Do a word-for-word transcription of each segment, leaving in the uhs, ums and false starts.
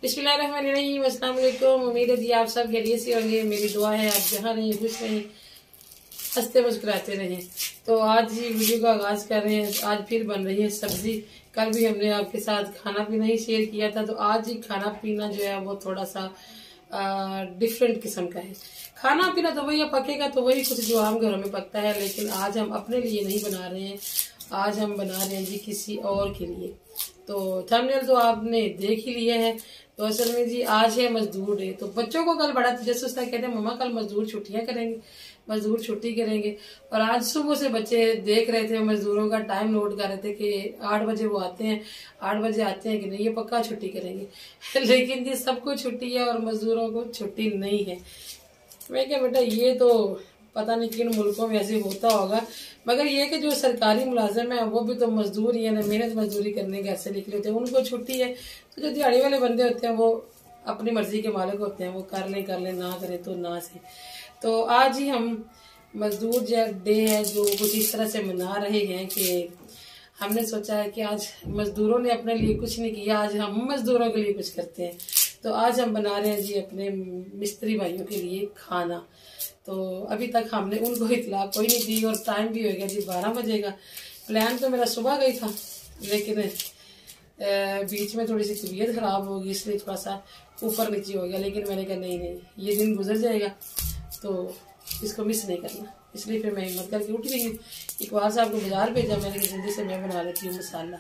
बिस्मिल्लाहिर्रहमानिर्रहीम, अस्सलाम वालेकुम। उम्मीद है जी आप सब खैरियत से होंगे। मेरी दुआ है आप जहाँ रहें खुश रहें, हंसते मुस्कुराते रहें। तो आज ही वीडियो का आगाज कर रहे हैं। आज फिर बन रही है सब्जी। कल भी हमने आपके साथ खाना पीना ही शेयर किया था, तो आज ही खाना पीना जो है वो थोड़ा सा डिफरेंट किस्म का है। खाना पीना तो वही पकेगा तो वही कुछ जो आम घरों में पकता है, लेकिन आज हम अपने लिए नहीं बना रहे हैं। आज हम बना रहे हैं जी किसी और के लिए। तो थंबनेल तो आपने देख ही लिया है। तो असल में जी आज है मजदूर डे। तो बच्चों को कल बड़ा जसूस था, कहते हैं मम्मा कल मजदूर छुट्टियां करेंगे, मजदूर छुट्टी करेंगे। और आज सुबह से बच्चे देख रहे थे, मजदूरों का टाइम नोट कर रहे थे कि आठ बजे वो आते हैं, आठ बजे आते हैं कि नहीं, ये पक्का छुट्टी करेंगे। लेकिन जी सबको छुट्टी है और मजदूरों को छुट्टी नहीं है। मैं क्या बेटा ये तो पता नहीं किन मुल्कों में ऐसे होता होगा, मगर ये कि जो सरकारी मुलाजिम है वो भी तो मजदूर ही है ना, मेहनत मजदूरी करने घर से निकले होते हैं, उनको छुट्टी है। तो जो दिहाड़ी वाले बंदे होते हैं वो अपनी मर्जी के मालिक होते हैं, वो कर लें कर लें, ना करें तो ना से। तो आज ही हम मजदूर डे है जो कुछ इस तरह से मना रहे हैं कि हमने सोचा है कि आज मजदूरों ने अपने लिए कुछ नहीं किया, आज हम मजदूरों के लिए कुछ करते हैं। तो आज हम बना रहे हैं जी अपने मिस्त्री भाइयों के लिए खाना। तो अभी तक हमने उनको इतला कोई नहीं दी और टाइम भी हो गया जी बारह बजे का। प्लान तो मेरा सुबह का ही था, लेकिन बीच में थोड़ी सी तबीयत खराब होगी इसलिए थोड़ा सा ऊपर नीचे हो गया। लेकिन मैंने कहा नहीं नहीं ये दिन गुजर जाएगा तो इसको मिस नहीं करना, इसलिए फिर मैं हिम्मत करके उठ गई। इकबाल साहब को बाजार भेजा मैंने कि जल्दी से मैं बना लेती हूँ मसाला।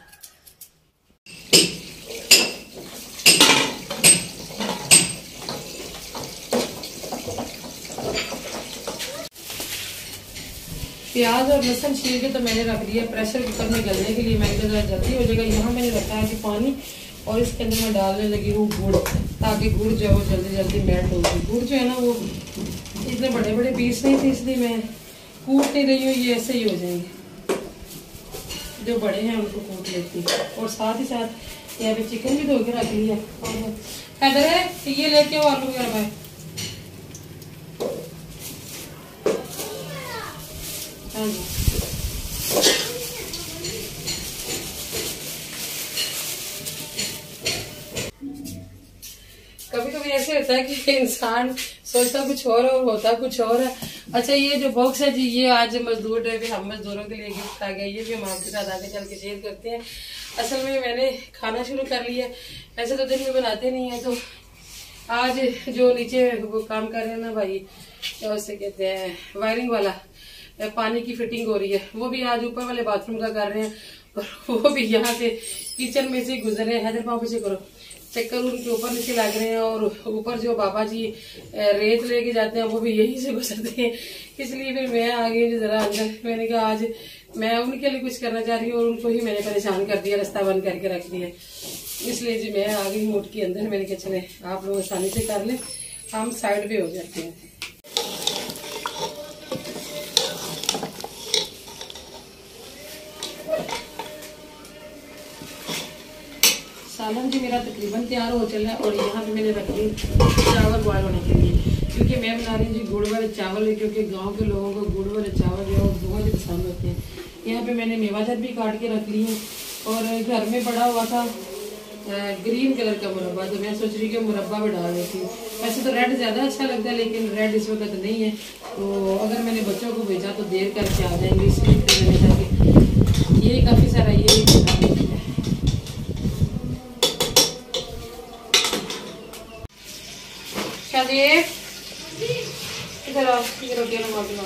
प्याज और लहसुन छील के तो मैंने रख दिया प्रेशर कुकर में गलने के लिए। मैंने कहा जल्दी हो जाएगा। यहाँ मैंने रखा है कि पानी और इसके अंदर मैं डालने लगी हूँ गुड़, ताकि गुड़ जो है वो जल्दी जल्दी मेल्ट होगी। गुड़ जो है ना वो इतने बड़े बड़े पीस नहीं थे, इसलिए मैं कूट नहीं रही हूँ, ये ऐसे ही हो जाएंगे। जो बड़े हैं उनको कूट लेती हूँ। और साथ ही साथ यहाँ पे चिकन भी धो के रख लिया। हैदर है ये लेके आओ आलू वगैरह भाई। हाँ जी कभी कभी ऐसे होता है कि इंसान सोचता कुछ और और होता कुछ और है। अच्छा ये जो बॉक्स है जी ये आज मजदूर डे पे हम मजदूरों के लिए गिफ्ट आ गया, ये भी हम आपके साथ आगे चल के शेयर करते हैं। असल में मैंने खाना शुरू कर लिया, ऐसे तो दिन में बनाते नहीं है। तो आज जो नीचे वो काम कर रहे हैं ना भाई, क्या उसे कहते हैं वायरिंग वाला, पानी की फिटिंग हो रही है, वो भी आज ऊपर वाले बाथरूम का कर रहे हैं। और वो भी यहाँ से किचन में से गुजर रहे हैं। हैदर पाँव पीछे करो, चक्कर उनके ऊपर नीचे लग रहे हैं। और ऊपर जो बाबा जी रेत लेके जाते हैं वो भी यहीं से गुजरते हैं, इसलिए फिर मैं आ गई जरा अंदर। मैंने कहा आज मैं उनके लिए कुछ करना चाह रही हूँ और उनको ही मैंने परेशान कर दिया, रास्ता बंद करके रख दिया, इसलिए जी मैं आ गई मोट के अंदर। मैंने कहा चले आप लोग आसानी से कर लें, हम साइड पे हो जाते हैं। सालन जी मेरा तकरीबन तैयार हो चला है। और यहाँ पे मैंने रख दी चावल बॉयल होने के लिए, क्योंकि मैं बना रही हूँ जी गुड़ वाले चावल, क्योंकि गांव के लोगों को गुड़ वाले चावल जो है वो बहुत ही पसंद होते हैं। यहाँ पे मैंने मेवादार भी काट के रख ली है। और घर में पड़ा हुआ था ग्रीन कलर का मुरब्बा, तो मैं सोच रही कि मुरब्बा भी डाल देती हूँ। वैसे तो रेड ज़्यादा अच्छा लगता है, लेकिन रेड इस वक्त नहीं है। तो अगर मैंने बच्चों को भेजा तो देर करके आ जाएंगे, इसलिए मैंने कहा कि ये काफ़ी सारा ये चलिए इधर आओ, ये रोटियां लगा दो।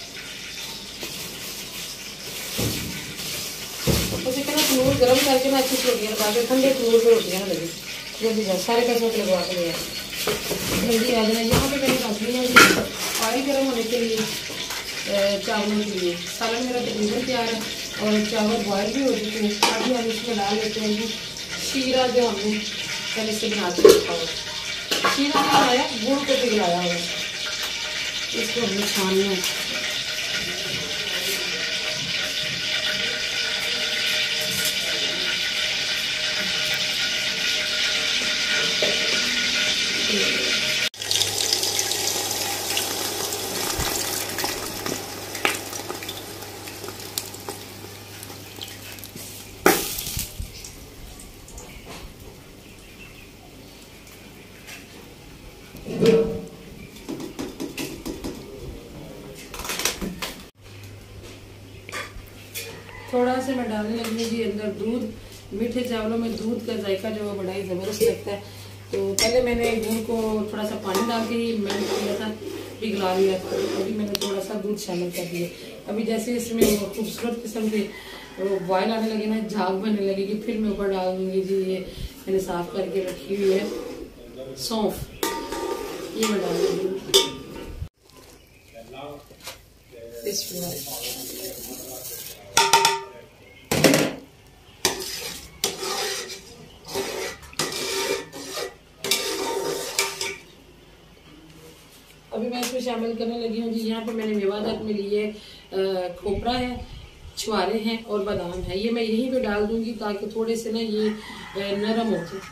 उसे कहना तंदूर गर्म करके ना अच्छी रोटियां लगा के, ठंडे तंदूर पे रोटियां ना लगे। जल्दी जाओ सारे पैसों के लगवा के ले जल्दी आ जाना। यहाँ पे मैंने रख लिया पानी गर्म होने के लिए चावलों के लिए। सालन मेरा तकरीबन तैयार है और चावल बॉयल भी हो चुके हैं। अभी हम इसमें डाल लेते हैं शीरा जो हमने पहले से बना के रखा हुआ। शीरा नहीं बनाया, गुड़ को पिघलाया हुआ, इसको हमने छानना है। से मैं डालने लगी हूँ जी अंदर दूध। मीठे चावलों में दूध का जायका जो है बड़ा ही ज़बरदस्त लगता है। तो पहले मैंने दूध को थोड़ा सा पानी डाल के ही मैंने किया था, पिघला लिया था। अभी मैंने थोड़ा सा दूध शामिल कर दिया। अभी जैसे इसमें खूबसूरत किस्म के बॉयल आने लगे ना, झाग बनने लगेगी, फिर मैं ऊपर डाल दूंगी जी ये मैंने साफ करके रखी हुई है सौंफ, ये मैं डाल दूंगी। अभी मैं इसमें शामिल करने लगी हूँ जी, यहाँ पे मैंने मेवादार में लिए खोपरा है, छुआरे हैं और बादाम है। ये मैं यहीं पे डाल दूंगी ताकि थोड़े से ना ये नरम हो जाए।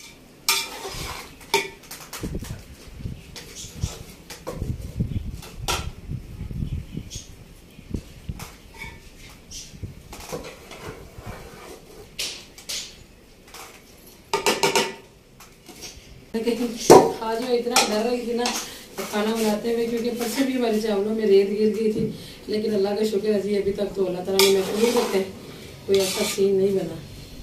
आज मैं इतना डर रही थी ना खाना बनाते हुए, क्योंकि परसों भी हमारे चावलों में रेत गिर गई थी, लेकिन अल्लाह का शुक्र है जी अभी तक तो अल्लाह ताला ने महफूज करते हैं, कोई ऐसा सीन नहीं बना।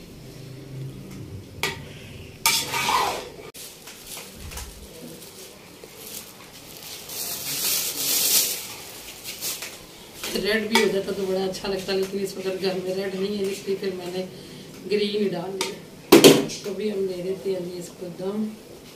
रेड भी हो जाता तो बड़ा अच्छा लगता, लेकिन इस वक्त घर में रेड नहीं है, इसलिए फिर मैंने ग्रीन ही डाल दिया। तो भी हम दे देते हैं जी इसको दम।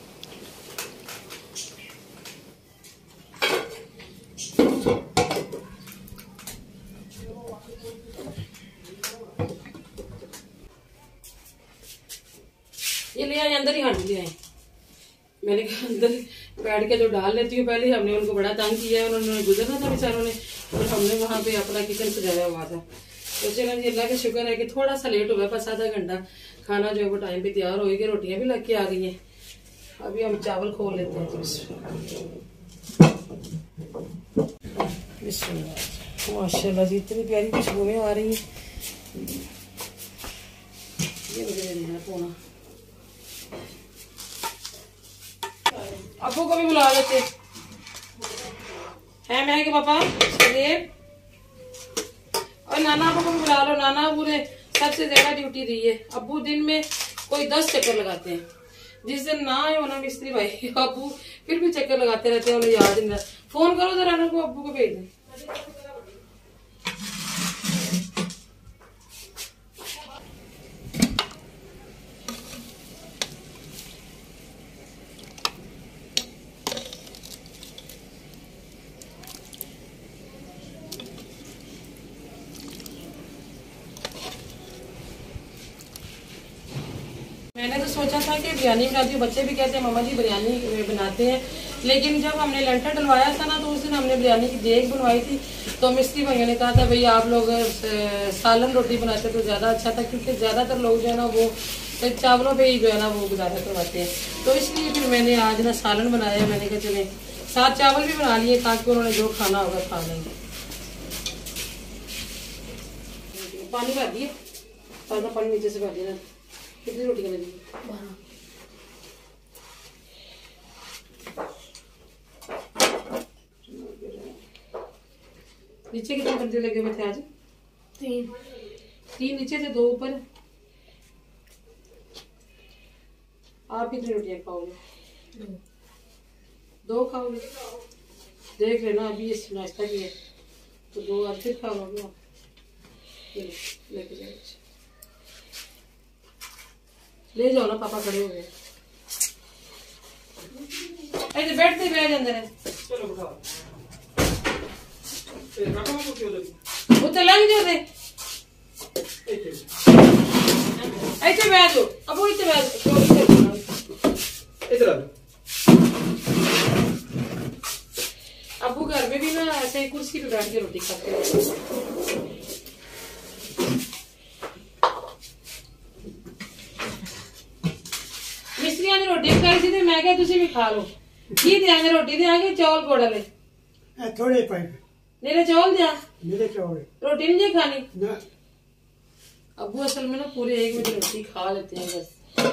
ये ले आए अंदर ही हांडी ले आए। मैंने कहा अंदर बैठ के जो डाल लेती हूँ, पहले हमने उनको बड़ा तंग किया है, उन्होंने गुजरना था बेचारों ने, और हमने वहां पे अपना किचन सजाया हुआ था। तो चलो जी अल्लाह का शुक्र है कि थोड़ा सा लेट हो गया, बस आधा घंटा खाना जो है वो टाइम पे तैयार हो गया, रोटियां भी लग के आ गई हैं। अभी हम चावल खोल लेते हैं। तो माशाल्लाह जी इतनी प्यारी खुशबुएं आ रही हैं। ये मुझे देना पोना, अब्बू को भी बुला लेते हैं मैं कि पापा सदेव, और नाना अब्बू को भी बुला लो। नाना अब्बू ने सबसे ज्यादा ड्यूटी दी है। अब्बू दिन में कोई दस चक्कर लगाते हैं, जिस दिन ना आए होना मिस्त्री भाई अब्बू फिर भी चक्कर लगाते रहते हैं, उन्हें याद नहीं। फोन करो जरा को, अब्बू को भेज दें। मैंने तो सोचा था कि बिरयानी बनाती हूँ, बच्चे भी कहते हैं मम्मा जी बिरयानी बनाते हैं, लेकिन जब हमने लंटर डलवाया था ना तो उस दिन हमने बिरयानी की देग बनवाई थी। तो मिस्त्री भाइयों ने कहा था भाई आप लोग सालन रोटी बनाते तो ज़्यादा अच्छा था, क्योंकि ज़्यादातर लोग जो है ना वो चावलों पे ही जो है ना वो गुजारा करवाते हैं। तो इसलिए फिर मैंने आज ना सालन बनाया। मैंने कहा चले साथ चावल भी बना लिए ताकि उन्होंने जो खाना होगा खा लेंगे। पानी भर दिए, ताज़ा पानी नीचे से भर दिया। कितनी रोटी का लगी? नीचे कितने बंदे लगे हुए थे आज? तीन। तीन नीचे से, दो ऊपर। आप कितनी रोटियां खाओगे? दो। दो खाओगे? देख लेना, अभी इस नाश्ता किया तो दो आज फिर खाओगे आप। लेके जाओ, ले जाओ ना, पापा खड़े हो गए। ऐसे बैठते बैठ जाते हैं। चलो बिठाओ। वो तो लग जाते। ऐसे बैठ जाओ, अब वो इतने बैठ इधर। अबू घर में भी ना ऐसे ही कुर्सी पे बैठ के रोटी खाते हैं। मिस्त्रियां ने रोटी खाई थी, मैं क्या तुसी भी खा लो। की देंगे रोटी देंगे चौल कोड़ा ले थोड़े पाइप मेरे चौल दिया, मेरे चौल रोटी नहीं खानी ना। अबू असल में ना पूरे एक बजे रोटी खा लेते हैं बस।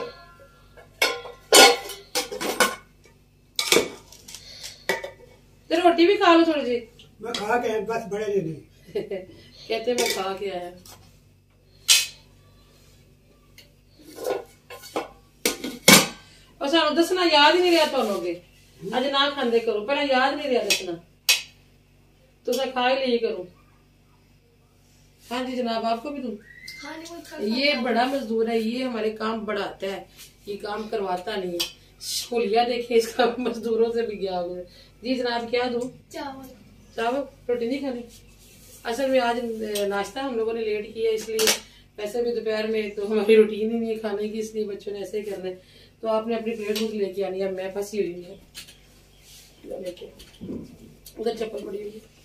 तो रोटी भी खा लो थोड़ी सी। मैं खा के बस बड़े नहीं कहते मैं खा के आया। सानू दसना याद ही नहीं रहा तुहानू अज ना खांदे करो पहला याद नहीं रहा दसना तुसा खा ही लिए करो। हाँ जी जनाब आपको भी दूं। ये बड़ा मजदूर है, ये हमारे काम बढ़ाता है, ये काम करवाता नहीं है। होलिया देखिए इसका मजदूरों से भी गया हुआ है। जी जनाब क्या दूं? चावल। चावल रोटी नहीं खानी? असल में आज नाश्ता हम लोगों ने लेट किया इसलिए, वैसे भी दोपहर में तो हमारी रूटीन ही नहीं है खाने की, इसलिए बच्चों ने ऐसे ही करना है। तो आपने अपनी प्लेट खुद लेके आनी है, मैं फंसी हुई है लेके, उधर चप्पल पड़ी हुई है।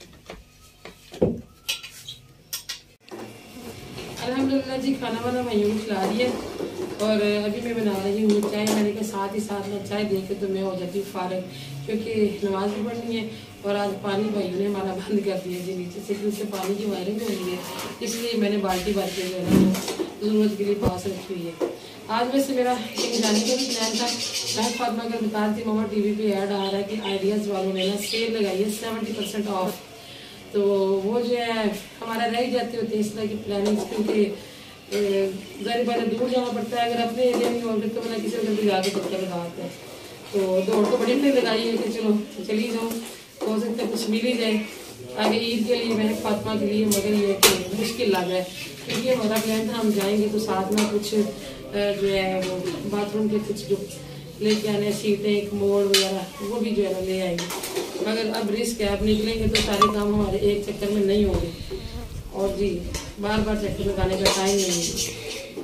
अल्हम्दुलिल्लाह जी खाना वाना भाइयों को खिला दिया और अभी मैं बना रही हूँ चाय। मैंने के साथ ही साथ में चाय देके तो मैं हो जाती हूँ फारग, क्योंकि नमाज भी पढ़नी है और आज पानी भाइयों ने हमारा बंद कर दिया जी नीचे से, क्योंकि पानी की वायरिंग हो रही है, इसलिए मैंने बाल्टी भर के जो है ना जरूरत के लिए पास रखी हुई है। आज वैसे मेरा कहीं जाने का भी प्लान था। मैं फातिमा का बता रही थी मामा टीवी पे ऐड आ रहा है कि आइडियाज़ वालों ने ना सेल लगाई है सेवेंटी परसेंट ऑफ, तो वो जो है हमारा रह जाते होते हैं इस तरह की प्लानिंग, क्योंकि ज़ाहिर पहले दूर जाना पड़ता है। अगर अपने एरिया में ऑर्डर तो मैंने किसी जल्दी जाके चक्कर लगाते हैं, तो दौड़ तो बड़ी नहीं लगाई है कि चलो चली जाऊँ, हो सकता है कुछ मिल ही जाए आगे ईद के लिए मैं फातिमा के लिए, मगर ये कि मुश्किल लग रहा है क्योंकि हमारा प्लान था हम जाएंगे तो साथ में कुछ जो है वो बाथरूम के कुछ जो लेके आने सीटें एक मोड़ वगैरह वो भी जो है ना ले आएंगे, मगर अब रिस्क है, अब निकलेंगे तो सारे काम हमारे एक चक्कर में नहीं होंगे और जी बार बार चक्कर लगाने का टाइम नहीं है।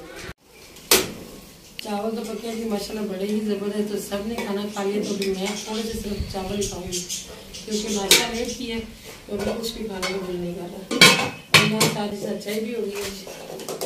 चावल तो पके जी माशाल्लाह बड़े ही ज़बरदस्त, तो सब ने खाना खा लिया, तो भी मैं थोड़े से सिर्फ चावल ही खाऊंगी क्योंकि नाश्ता लेट किया तो मैं कुछ भी खाने को दिल नहीं कर रहा और यहाँ शादी से अच्छाई भी हो गई है।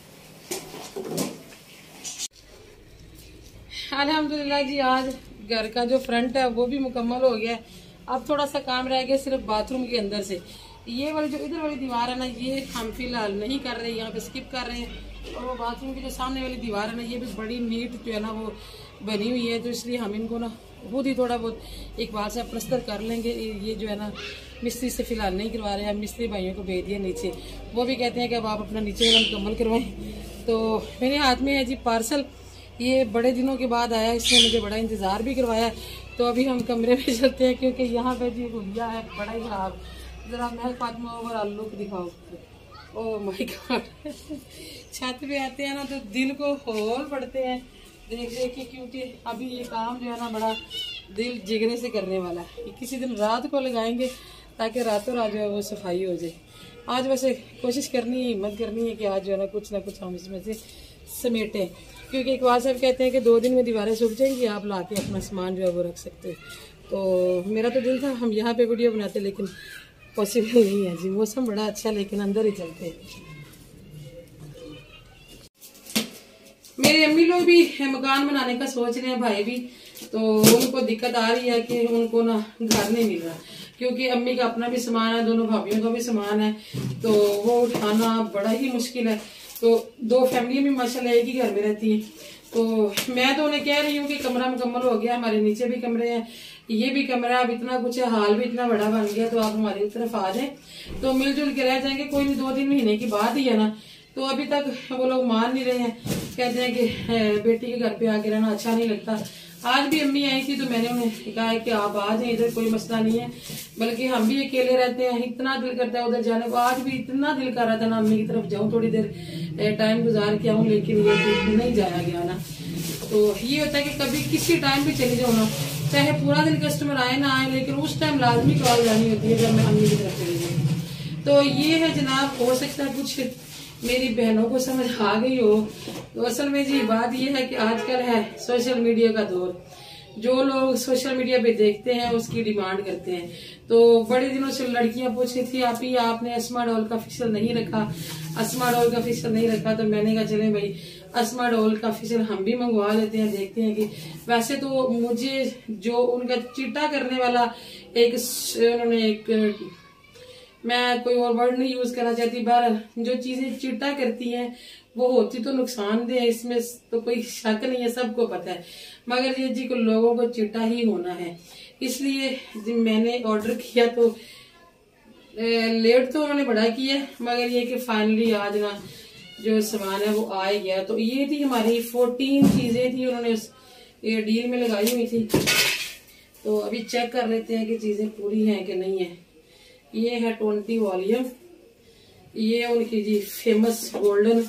अल्हम्दुलिल्लाह जी आज घर का जो फ्रंट है वो भी मुकम्मल हो गया है। अब थोड़ा सा काम रह गया सिर्फ बाथरूम के अंदर से, ये वाली जो इधर वाली दीवार है ना ये हम फिलहाल नहीं कर रहे, यहाँ पे स्किप कर रहे हैं, और वो बाथरूम की जो सामने वाली दीवार है ना ये भी बड़ी नीट जो है ना वो बनी हुई है, तो इसलिए हम इनको ना खुद ही थोड़ा बहुत एक बार से प्लस्तर कर लेंगे। ये जो है ना मिस्त्री से फिलहाल नहीं करवा रहे हैं, हम मिस्त्री भाइयों को भेज दिया नीचे, वो भी कहते हैं कि अब आप अपना नीचे वाला मुकम्मल करवाएं। तो मेरे हाथ में है जी पार्सल, ये बड़े दिनों के बाद आया, इसने मुझे बड़ा इंतज़ार भी करवाया। तो अभी हम कमरे में चलते हैं क्योंकि यहाँ पे जी हुलिया है बड़ा ही खराब। जरा मैं फातिमा ओवर लुक दिखाओ, ओह माय गॉड छत पे आते हैं ना तो दिल को होल पड़ते हैं देख देख के, क्योंकि अभी ये काम जो है ना बड़ा दिल जिगरे से करने वाला है। किसी दिन रात को लगाएंगे ताकि रातों रात जो है वो सफाई हो जाए। आज वैसे कोशिश करनी है, हिम्मत करनी है कि आज जो है ना कुछ ना कुछ हम इसमें से समेटें, क्योंकि एक बार साहब कहते हैं कि दो दिन में दीवारें सूख जाएंगी, आप ला के अपना सामान जो है वो रख सकते हैं। तो मेरा तो दिल था हम यहाँ पे वीडियो बनाते, लेकिन पॉसिबल नहीं है जी, मौसम बड़ा अच्छा है लेकिन अंदर ही चलते हैं। मेरे अम्मी लोग भी मकान बनाने का सोच रहे हैं, भाई भी, तो उनको दिक्कत आ रही है कि उनको ना घर नहीं मिल रहा, क्योंकि अम्मी का अपना भी सामान है, दोनों भाभीियों का भी सामान है, तो वो उठाना बड़ा ही मुश्किल है। तो दो फैमिली भी माशाल्लाह एक ही घर में रहती है, तो मैं तो उन्हें कह रही हूँ कि कमरा मुकम्मल हो गया, हमारे नीचे भी कमरे हैं, ये भी कमरा, अब इतना कुछ है, हाल भी इतना बड़ा बन गया, तो आप हमारी तरफ आ जाए तो मिलजुल के रह जाएंगे। कोई नहीं, दो तीन महीने की बात ही है ना, तो अभी तक वो लोग मान नहीं रहे हैं, कहते हैं कि बेटी के घर पे आके रहना अच्छा नहीं लगता। आज भी अम्मी आई थी तो मैंने उन्हें कहा है कि आप आ जाए, इधर कोई मसला नहीं है, बल्कि हम भी अकेले रहते हैं, इतना दिल करता है उधर जाने को। आज भी इतना दिल कर रहा था ना अम्मी की तरफ जाऊं, थोड़ी देर टाइम गुजार के आऊं, लेकिन ये नहीं जाया गया ना। तो ये होता है कि कभी किसी टाइम भी चली जाओ ना, चाहे पूरा दिन कस्टमर आए ना आए, लेकिन उस टाइम लाजमी कॉल जानी होती है जब मैं अम्मी की तरफ चली जाऊँ। तो ये है जनाब, हो सकता है कुछ मेरी बहनों को समझ आ गई हो। तो असल में जी बात यह है कि आजकल है सोशल मीडिया का दौर, जो लोग सोशल मीडिया पे देखते हैं उसकी डिमांड करते हैं। तो बड़े दिनों से लड़कियां पूछ रही थी आप ही आपने अस्मा डॉल का ऑफिशियल नहीं रखा, अस्मा डॉल का ऑफिशियल नहीं रखा, तो मैंने कहा चले भाई अस्मा डॉल का ऑफिशियल हम भी मंगवा लेते हैं, देखते हैं कि वैसे तो मुझे जो उनका चिट्टा करने वाला एक उन्होंने एक, मैं कोई और वर्ड नहीं यूज करना चाहती, बहरहाल जो चीजें चिट्टा करती हैं वो होती तो नुकसानदेह, इसमें तो कोई शक नहीं है, सबको पता है, मगर ये जी को लोगों को चिट्टा ही होना है। इसलिए जब मैंने ऑर्डर किया तो लेट तो उन्होंने बड़ा किया, मगर ये कि फाइनली आज ना जो सामान है वो आ गया। तो ये थी हमारी फोर्टीन चीजें थी, उन्होंने ये डील में लगाई हुई थी, तो अभी चेक कर लेते हैं कि चीजें पूरी हैं कि नहीं है। ये है ट्वेंटी वॉल्यूम, ये उनकी जी फेमस गोल्डन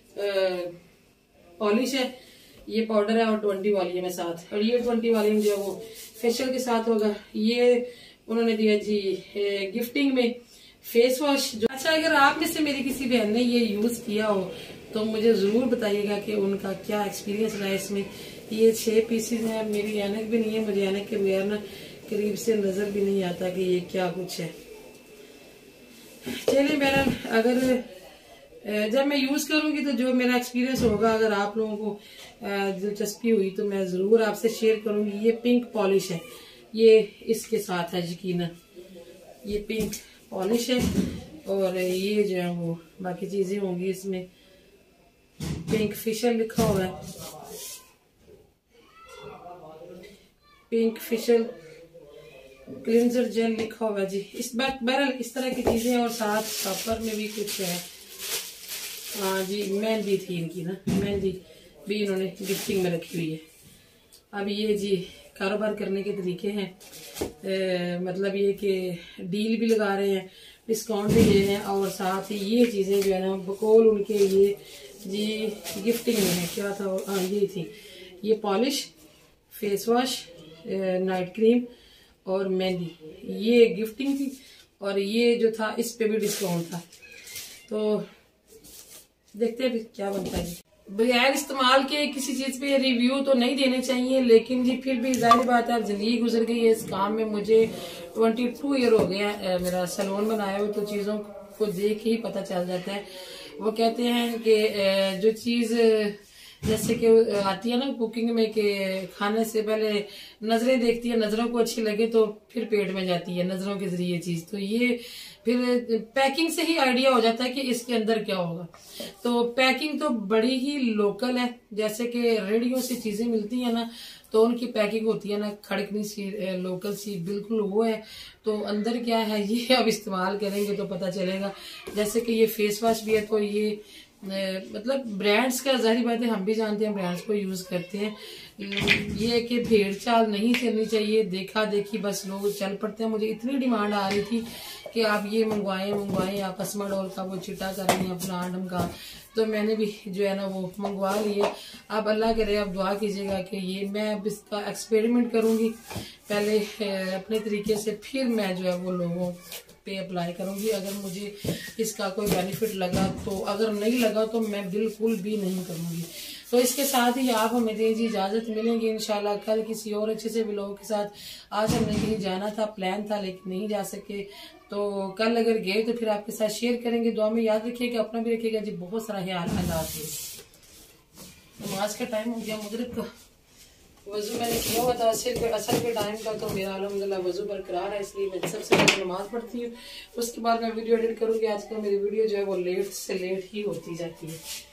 पॉलिश है, ये पाउडर है और ट्वेंटी वॉल्यूम है साथ। और ये ट्वेंटी वॉल्यूम जो है वो फेशियल के साथ होगा। ये उन्होंने दिया जी गिफ्टिंग में फेस वॉश। अच्छा, अगर आप में से मेरी किसी बहन ने ये यूज किया हो तो मुझे जरूर बताइएगा कि उनका क्या एक्सपीरियंस रहा है इसमें। ये छह पीसेज हैं, मेरी ऐनक भी नहीं है, मुझे ऐनक के बगैर ना करीब से नजर भी नहीं आता कि ये क्या कुछ है। चलिए बहरहाल, अगर जब मैं यूज करूंगी तो जो मेरा एक्सपीरियंस होगा, अगर आप लोगों को दिलचस्पी हुई तो मैं जरूर आपसे शेयर करूंगी। ये पिंक पॉलिश है, ये इसके साथ है यकीनन, ये पिंक पॉलिश है। और ये जो है वो बाकी चीजें होंगी इसमें। पिंक फेशियल लिखा हुआ है, पिंक फेशियल क्लिंजर जेल लिखा हुआ है जी। इस बात बहरहाल इस तरह की चीजें, और साथ कपर में भी कुछ है। हाँ जी, मेहंदी थी इनकी ना, मेहंदी भी इन्होंने गिफ्टिंग में रखी हुई है। अब ये जी कारोबार करने के तरीके हैं, ए, मतलब ये कि डील भी लगा रहे हैं, डिस्काउंट भी दे रहे हैं, और साथ ही ये चीजें जो है ना बकौल उनके ये जी गिफ्टिंग में है। क्या था? हाँ ये थी, ये polish, face wash, night cream और मेहंदी, ये गिफ्टिंग थी। और ये जो था इस पे भी डिस्काउंट था। तो देखते हैं क्या बनता है जी। बगैर इस्तेमाल के किसी चीज पे रिव्यू तो नहीं देने चाहिए, लेकिन जी फिर भी जाहिर बात है, जिंदगी गुजर गई है इस काम में। मुझे बाईस ईयर हो गए हैं मेरा सैलून बनाया हुआ, तो चीजों को देख ही पता चल जाता है। वो कहते हैं कि जो चीज जैसे कि आती है ना कुकिंग में, कि खाने से पहले नजरें देखती है, नजरों को अच्छी लगे तो फिर पेट में जाती है नजरों के जरिए चीज। तो ये फिर पैकिंग से ही आइडिया हो जाता है कि इसके अंदर क्या होगा। तो पैकिंग तो बड़ी ही लोकल है, जैसे कि रेडियो से चीजें मिलती है ना, तो उनकी पैकिंग होती है ना खड़कनी सी, लोकल सी, बिल्कुल वो है। तो अंदर क्या है ये अब इस्तेमाल करेंगे तो पता चलेगा। जैसे कि ये फेस वॉश भी है, तो ये मतलब ब्रांड्स का जाहिर बात है, हम भी जानते हैं, ब्रांड्स को यूज करते हैं। ये कि भेड़ चाल नहीं चलनी चाहिए, देखा देखी बस लोग चल पड़ते हैं। मुझे इतनी डिमांड आ रही थी कि आप ये मंगवाएं मंगवाएं, आप असमडोल का वो चिट्टा कर रहे हैं अपना आडम का, तो मैंने भी जो है ना वो मंगवा लिए। अब अल्लाह करे, आप दुआ कीजिएगा कि ये मैं अब इसका एक्सपेरिमेंट करूंगी पहले अपने तरीके से, फिर मैं जो है वो लोगों पे अप्लाई करूंगी। अगर मुझे इसका कोई बेनिफिट लगा तो, अगर नहीं लगा तो मैं बिल्कुल भी नहीं करूंगी। तो इसके साथ ही आप हमें दीजिए इजाजत, मिलेंगे इंशाल्लाह कल किसी और अच्छे से व्लॉग के साथ। आज हमने कहीं जाना था, प्लान था, लेकिन नहीं जा सके, तो कल अगर गए तो फिर आपके साथ शेयर करेंगे। दुआ में याद रखिएगा, अपना भी रखिएगा जी। बहुत सारा ख्याल, अल्लाह हाफिज़। नमाज का टाइम हो गया, मगरिब का वजू मैंने किया हुआ था असर के असर के टाइम का, तो मेरा अल्हम्दुलिल्लाह वजू बरकरार है, इसलिए मैं सबसे पहले नमाज पढ़ती हूँ, उसके बाद मैं वीडियो एडिट करूँगी। आजकल मेरी वीडियो जो है वो लेट से लेट ही होती जाती है।